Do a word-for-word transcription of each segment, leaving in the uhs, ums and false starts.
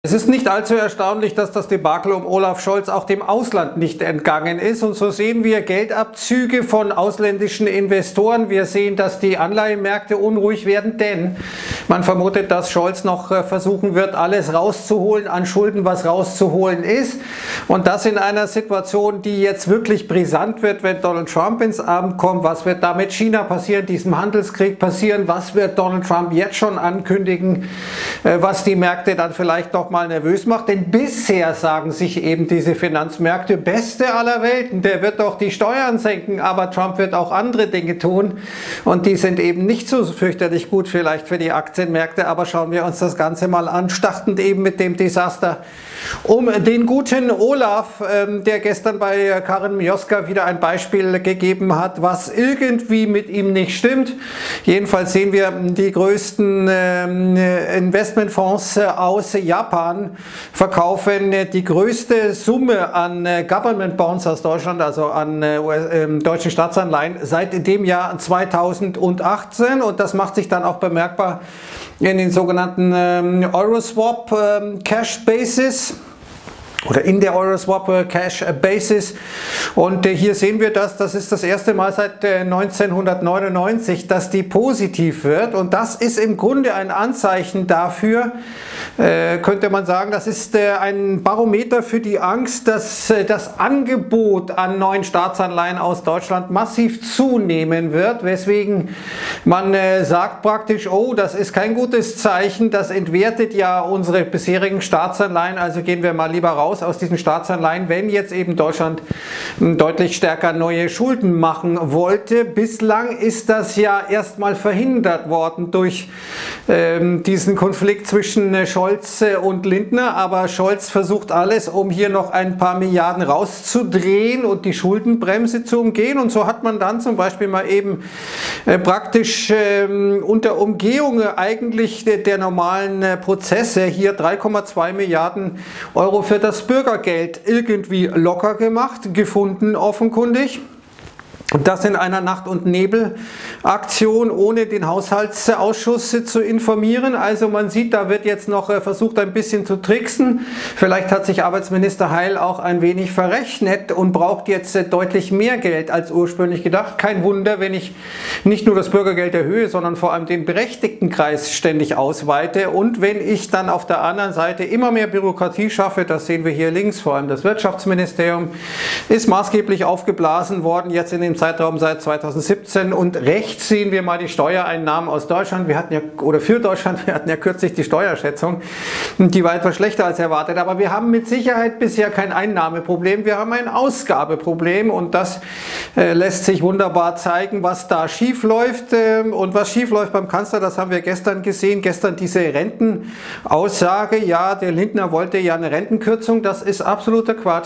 Es ist nicht allzu erstaunlich, dass das Debakel um Olaf Scholz auch dem Ausland nicht entgangen ist. Und so sehen wir Geldabzüge von ausländischen Investoren. Wir sehen, dass die Anleihenmärkte unruhig werden, denn man vermutet, dass Scholz noch versuchen wird, alles rauszuholen an Schulden, was rauszuholen ist. Und das in einer Situation, die jetzt wirklich brisant wird, wenn Donald Trump ins Amt kommt. Was wird da mit China passieren, diesem Handelskrieg passieren? Was wird Donald Trump jetzt schon ankündigen, was die Märkte dann vielleicht noch mal nervös macht, denn bisher sagen sich eben diese Finanzmärkte, beste aller Welten, der wird doch die Steuern senken, aber Trump wird auch andere Dinge tun und die sind eben nicht so fürchterlich gut vielleicht für die Aktienmärkte, aber schauen wir uns das Ganze mal an, startend eben mit dem Desaster um den guten Olaf, der gestern bei Karin Mioska wieder ein Beispiel gegeben hat, was irgendwie mit ihm nicht stimmt. Jedenfalls sehen wir die größten Investmentfonds aus Japan verkaufen die größte Summe an Government Bonds aus Deutschland, also an deutschen Staatsanleihen, seit dem Jahr zweitausendachtzehn, und das macht sich dann auch bemerkbar in den sogenannten Euroswap Cash Basis oder in der Euroswap Cash Basis. Und hier sehen wir das, das ist das erste Mal seit neunzehnhundertneunundneunzig, dass die positiv wird. Und das ist im Grunde ein Anzeichen dafür, äh, könnte man sagen, das ist äh, ein Barometer für die Angst, dass äh, das Angebot an neuen Staatsanleihen aus Deutschland massiv zunehmen wird, weswegen man äh, sagt praktisch, oh, das ist kein gutes Zeichen, das entwertet ja unsere bisherigen Staatsanleihen, also gehen wir mal lieber raus aus diesen Staatsanleihen, wenn jetzt eben Deutschland deutlich stärker neue Schulden machen wollte. Bislang ist das ja erstmal verhindert worden durch ähm, diesen Konflikt zwischen äh, Scholz und Lindner, aber Scholz versucht alles, um hier noch ein paar Milliarden rauszudrehen und die Schuldenbremse zu umgehen, und so hat man dann zum Beispiel mal eben äh, praktisch äh, unter Umgehung eigentlich der, der normalen äh, Prozesse hier drei Komma zwei Milliarden Euro für das Bürgergeld irgendwie locker gemacht, gefunden offenkundig. Und das in einer Nacht- und Nebel-Aktion, ohne den Haushaltsausschuss zu informieren. Also man sieht, da wird jetzt noch versucht, ein bisschen zu tricksen. Vielleicht hat sich Arbeitsminister Heil auch ein wenig verrechnet und braucht jetzt deutlich mehr Geld als ursprünglich gedacht. Kein Wunder, wenn ich nicht nur das Bürgergeld erhöhe, sondern vor allem den Berechtigtenkreis ständig ausweite. Und wenn ich dann auf der anderen Seite immer mehr Bürokratie schaffe, das sehen wir hier links, vor allem das Wirtschaftsministerium ist maßgeblich aufgeblasen worden, jetzt in den Zeitraum seit zweitausendsiebzehn, und rechts sehen wir mal die Steuereinnahmen aus Deutschland. Wir hatten ja, oder für Deutschland, wir hatten ja kürzlich die Steuerschätzung, die war etwas schlechter als erwartet, aber wir haben mit Sicherheit bisher kein Einnahmeproblem, wir haben ein Ausgabeproblem, und das äh, lässt sich wunderbar zeigen, was da schief läuft, äh, und was schief läuft beim Kanzler, das haben wir gestern gesehen, gestern diese Rentenaussage, ja, der Lindner wollte ja eine Rentenkürzung, das ist absoluter Quatsch.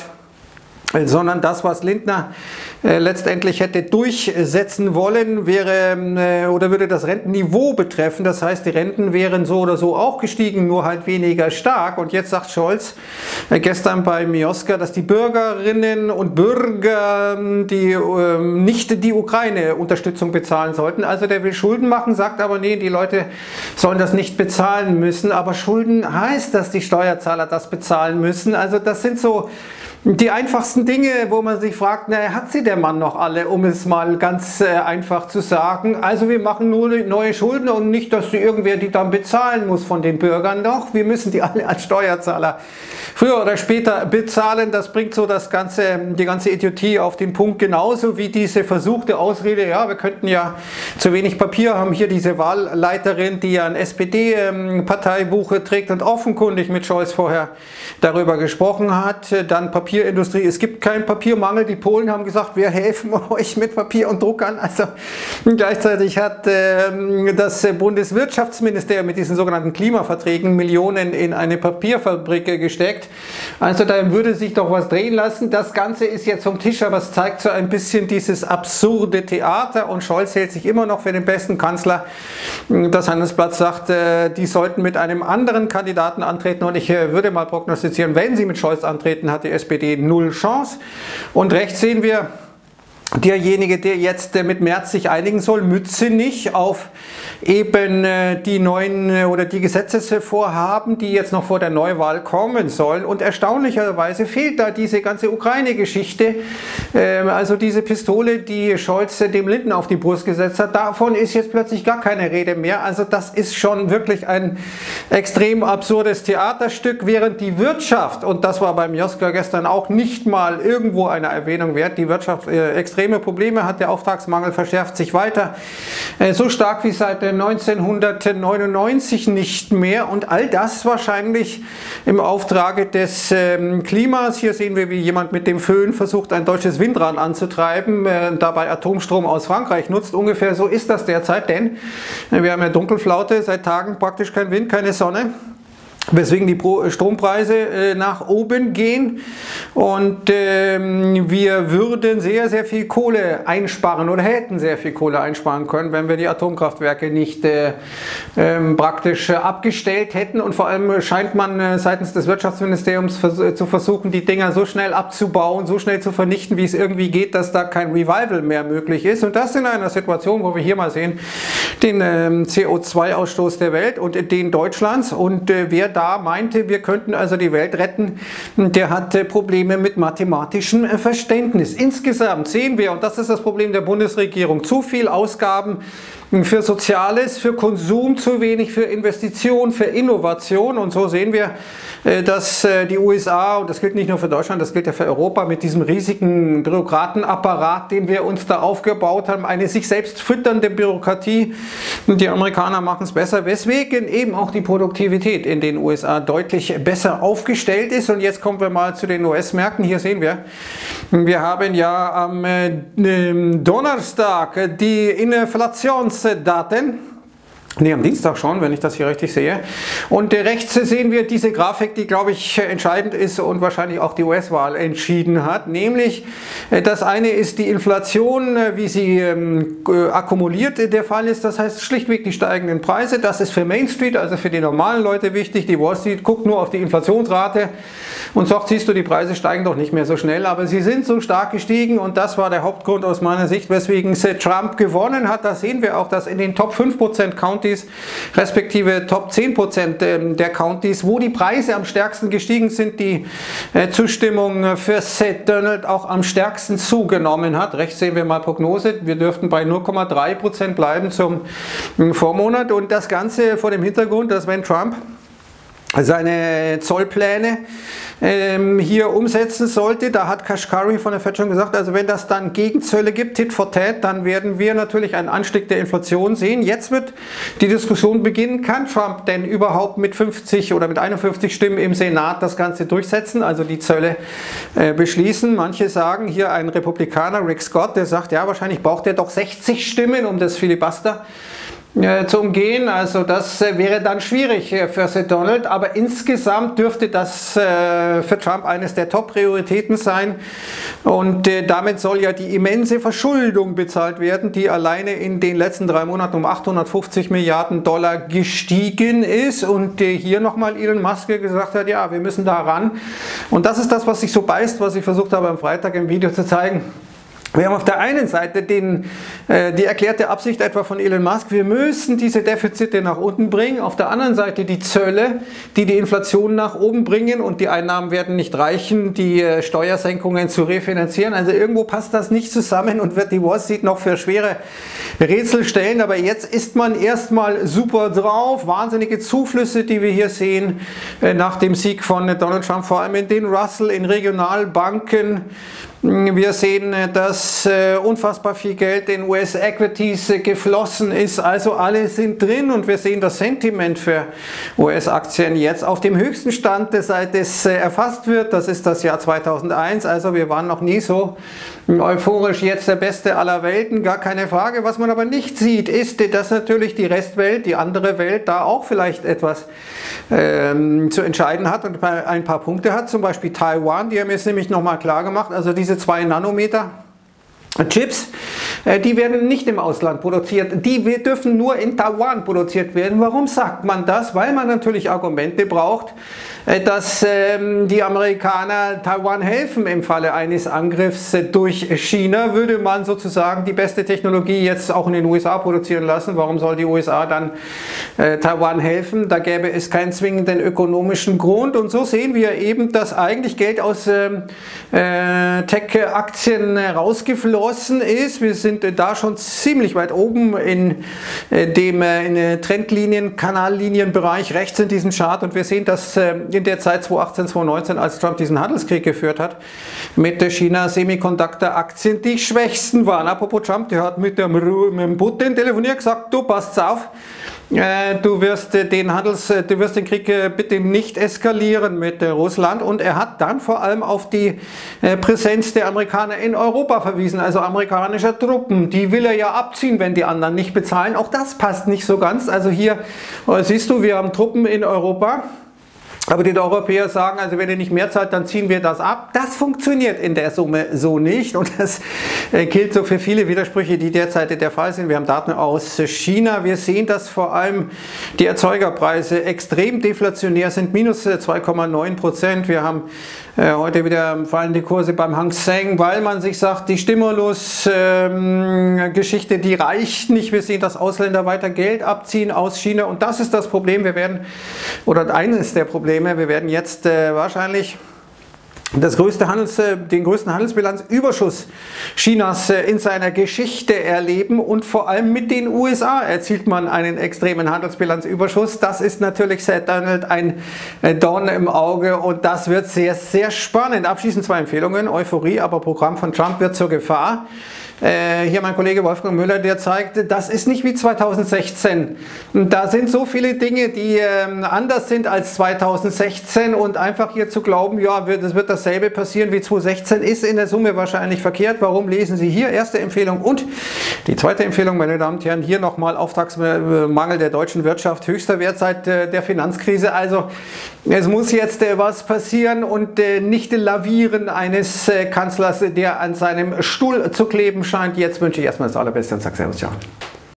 Sondern das, was Lindner äh, letztendlich hätte durchsetzen wollen, wäre äh, oder würde das Rentenniveau betreffen. Das heißt, die Renten wären so oder so auch gestiegen, nur halt weniger stark. Und jetzt sagt Scholz äh, gestern bei Mioska, dass die Bürgerinnen und Bürger die äh, nicht die Ukraine-Unterstützung bezahlen sollten. Also der will Schulden machen, sagt aber, nee, die Leute sollen das nicht bezahlen müssen. Aber Schulden heißt, dass die Steuerzahler das bezahlen müssen. Also das sind so die einfachsten Dinge, wo man sich fragt, na, hat sie der Mann noch alle, um es mal ganz äh, einfach zu sagen. Also wir machen nur neue Schulden und nicht, dass die irgendwer die dann bezahlen muss von den Bürgern. Doch, wir müssen die alle als Steuerzahler früher oder später bezahlen. Das bringt so das ganze, die ganze Idiotie auf den Punkt, genauso wie diese versuchte Ausrede, ja, wir könnten ja zu wenig Papier haben. Hier diese Wahlleiterin, die ja ein S P D-Parteibuch ähm, trägt und offenkundig mit Scholz vorher darüber gesprochen hat. Dann Papier Papierindustrie. Es gibt keinen Papiermangel. Die Polen haben gesagt, wir helfen euch mit Papier und Druckern. Also gleichzeitig hat äh, das Bundeswirtschaftsministerium mit diesen sogenannten Klimaverträgen Millionen in eine Papierfabrik gesteckt. Also da würde sich doch was drehen lassen. Das Ganze ist jetzt vom Tisch, aber es zeigt so ein bisschen dieses absurde Theater, und Scholz hält sich immer noch für den besten Kanzler. Das Handelsblatt sagt, äh, die sollten mit einem anderen Kandidaten antreten, und ich äh, würde mal prognostizieren, wenn sie mit Scholz antreten, hat die S P D null Chance. Und rechts sehen wir derjenige, der jetzt mit Merz sich einigen soll, Mützenich auf eben die neuen oder die Gesetzesvorhaben, die jetzt noch vor der Neuwahl kommen sollen. Und erstaunlicherweise fehlt da diese ganze Ukraine-Geschichte, also diese Pistole, die Scholz dem Linden auf die Brust gesetzt hat. Davon ist jetzt plötzlich gar keine Rede mehr. Also das ist schon wirklich ein extrem absurdes Theaterstück, während die Wirtschaft, und das war beim Joska gestern auch nicht mal irgendwo eine Erwähnung wert, die Wirtschaft äh, extreme Probleme hat, der Auftragsmangel verschärft sich weiter, äh, so stark wie seit neunzehnhundertneunundneunzig nicht mehr, und all das wahrscheinlich im Auftrage des ähm, Klimas. Hier sehen wir, wie jemand mit dem Föhn versucht, ein deutsches Windrad anzutreiben, äh, dabei Atomstrom aus Frankreich nutzt. Ungefähr so ist das derzeit, denn äh, wir haben ja Dunkelflaute, seit Tagen praktisch kein Wind, keine Sonne, weswegen die Strompreise äh, nach oben gehen, und ähm, wir würden sehr, sehr viel Kohle einsparen oder hätten sehr viel Kohle einsparen können, wenn wir die Atomkraftwerke nicht äh, ähm, praktisch äh, abgestellt hätten, und vor allem scheint man äh, seitens des Wirtschaftsministeriums vers äh, zu versuchen, die Dinger so schnell abzubauen, so schnell zu vernichten, wie es irgendwie geht, dass da kein Revival mehr möglich ist, und das in einer Situation, wo wir hier mal sehen, den ähm, C O zwei Ausstoß der Welt und den Deutschlands, und äh, wer da meinte, wir könnten also die Welt retten, der hatte Probleme mit mathematischem Verständnis. Insgesamt sehen wir, und das ist das Problem der Bundesregierung, zu viel Ausgaben für Soziales, für Konsum, zu wenig für Investition, für Innovation, und so sehen wir, dass die U S A, und das gilt nicht nur für Deutschland, das gilt ja für Europa, mit diesem riesigen Bürokratenapparat, den wir uns da aufgebaut haben, eine sich selbst fütternde Bürokratie, und die Amerikaner machen es besser, weswegen eben auch die Produktivität in den U S A deutlich besser aufgestellt ist. Und jetzt kommen wir mal zu den U S-Märkten. Hier sehen wir, wir haben ja am Donnerstag die Inflationsdaten. Ne, am Dienstag schon, wenn ich das hier richtig sehe. Und rechts sehen wir diese Grafik, die, glaube ich, entscheidend ist und wahrscheinlich auch die U S-Wahl entschieden hat. Nämlich, das eine ist die Inflation, wie sie ähm, akkumuliert der Fall ist. Das heißt schlichtweg die steigenden Preise. Das ist für Main Street, also für die normalen Leute wichtig. Die Wall Street guckt nur auf die Inflationsrate und sagt, siehst du, die Preise steigen doch nicht mehr so schnell. Aber sie sind so stark gestiegen, und das war der Hauptgrund aus meiner Sicht, weswegen Trump gewonnen hat. Da sehen wir auch, dass in den Top fünf Prozent Counties respektive Top zehn Prozent der Countys, wo die Preise am stärksten gestiegen sind, die Zustimmung für Seth Donald auch am stärksten zugenommen hat. Rechts sehen wir mal Prognose, wir dürften bei null Komma drei Prozent bleiben zum Vormonat, und das Ganze vor dem Hintergrund, dass wenn Trump seine Zollpläne ähm, hier umsetzen sollte, da hat Kashkari von der Fed schon gesagt, also wenn das dann Gegenzölle gibt, Tit for Tat, dann werden wir natürlich einen Anstieg der Inflation sehen. Jetzt wird die Diskussion beginnen, kann Trump denn überhaupt mit fünfzig oder mit einundfünfzig Stimmen im Senat das Ganze durchsetzen, also die Zölle äh, beschließen. Manche sagen, hier ein Republikaner, Rick Scott, der sagt, ja, wahrscheinlich braucht er doch sechzig Stimmen, um das Filibuster zu umgehen, also das äh, wäre dann schwierig äh, für Seth Donald, aber insgesamt dürfte das äh, für Trump eines der Top-Prioritäten sein, und äh, damit soll ja die immense Verschuldung bezahlt werden, die alleine in den letzten drei Monaten um achthundertfünfzig Milliarden Dollar gestiegen ist, und äh, hier nochmal Elon Musk gesagt hat, ja, wir müssen da ran, und das ist das, was sich so beißt, was ich versucht habe am Freitag im Video zu zeigen. Wir haben auf der einen Seite den, äh, die erklärte Absicht etwa von Elon Musk, wir müssen diese Defizite nach unten bringen. Auf der anderen Seite die Zölle, die die Inflation nach oben bringen, und die Einnahmen werden nicht reichen, die äh, Steuersenkungen zu refinanzieren. Also irgendwo passt das nicht zusammen und wird die Wall Street noch für schwere Rätsel stellen. Aber jetzt ist man erstmal super drauf. Wahnsinnige Zuflüsse, die wir hier sehen, äh, nach dem Sieg von äh, Donald Trump, vor allem in den Russell, in Regionalbanken. Wir sehen, dass äh, unfassbar viel Geld in U S-Equities äh, geflossen ist, also alle sind drin, und wir sehen das Sentiment für U S-Aktien jetzt auf dem höchsten Stand, seit es äh, erfasst wird. Das ist das Jahr zweitausendeins, also wir waren noch nie so euphorisch, jetzt der beste aller Welten, gar keine Frage. Was man aber nicht sieht, ist, dass natürlich die Restwelt, die andere Welt, da auch vielleicht etwas ähm, zu entscheiden hat und ein paar Punkte hat, zum Beispiel Taiwan, die haben jetzt nämlich nochmal klar gemacht, also diese zwei Nanometer Chips, die werden nicht im Ausland produziert, die dürfen nur in Taiwan produziert werden. Warum sagt man das? Weil man natürlich Argumente braucht, dass ähm, die Amerikaner Taiwan helfen im Falle eines Angriffs durch China. Würde man sozusagen die beste Technologie jetzt auch in den U S A produzieren lassen, warum soll die U S A dann äh, Taiwan helfen? Da gäbe es keinen zwingenden ökonomischen Grund. Und so sehen wir eben, dass eigentlich Geld aus ähm, äh, Tech-Aktien rausgeflossen ist. Wir sind äh, da schon ziemlich weit oben in äh, dem äh, in Trendlinien, Kanallinienbereich rechts in diesem Chart, und wir sehen, dass äh, in der Zeit zweitausendachtzehn, zweitausendneunzehn, als Trump diesen Handelskrieg geführt hat, mit der China Semiconductor-Aktien die schwächsten waren. Apropos Trump, der hat mit dem, mit dem Putin telefoniert, gesagt, du passt auf, äh, du wirst äh, den Handels, äh, du wirst den Krieg äh, bitte nicht eskalieren mit äh, Russland, und er hat dann vor allem auf die äh, Präsenz der Amerikaner in Europa verwiesen, also amerikanischer Truppen. Die will er ja abziehen, wenn die anderen nicht bezahlen. Auch das passt nicht so ganz. Also hier äh, siehst du, wir haben Truppen in Europa. Aber die Europäer sagen, also wenn ihr nicht mehr zahlt, dann ziehen wir das ab. Das funktioniert in der Summe so nicht, und das äh, gilt so für viele Widersprüche, die derzeit der Fall sind. Wir haben Daten aus China. Wir sehen, dass vor allem die Erzeugerpreise extrem deflationär sind, minus zwei Komma neun Prozent. Wir haben äh, heute wieder fallende Kurse beim Hang Seng, weil man sich sagt, die Stimulus-Geschichte, ähm, die reicht nicht. Wir sehen, dass Ausländer weiter Geld abziehen aus China, und das ist das Problem. Wir werden, oder eines der Probleme, wir werden jetzt äh, wahrscheinlich das größte Handels, äh, den größten Handelsbilanzüberschuss Chinas äh, in seiner Geschichte erleben, und vor allem mit den U S A erzielt man einen extremen Handelsbilanzüberschuss. Das ist natürlich seit Donald ein äh, Dorn im Auge, und das wird sehr, sehr spannend. Abschließend zwei Empfehlungen. Euphorie, aber Programm von Trump wird zur Gefahr. Äh, hier mein Kollege Wolfgang Müller, der zeigt, das ist nicht wie zweitausendsechzehn. Da sind so viele Dinge, die ähm, anders sind als zweitausendsechzehn, und einfach hier zu glauben, ja, wird, es wird dasselbe passieren wie zweitausendsechzehn, ist in der Summe wahrscheinlich verkehrt. Warum? Lesen Sie hier erste Empfehlung, und die zweite Empfehlung, meine Damen und Herren, hier nochmal Auftragsmangel der deutschen Wirtschaft, höchster Wert seit äh, der Finanzkrise. Also es muss jetzt äh, was passieren, und äh, nicht lavieren eines äh, Kanzlers, der an seinem Stuhl zu kleben scheint. Jetzt wünsche ich erstmal das Allerbeste und sage Servus, ciao.